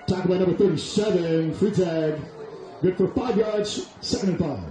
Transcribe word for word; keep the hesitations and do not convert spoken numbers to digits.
Tackle by number thirty-seven, free tag. Good for five yards, second and five.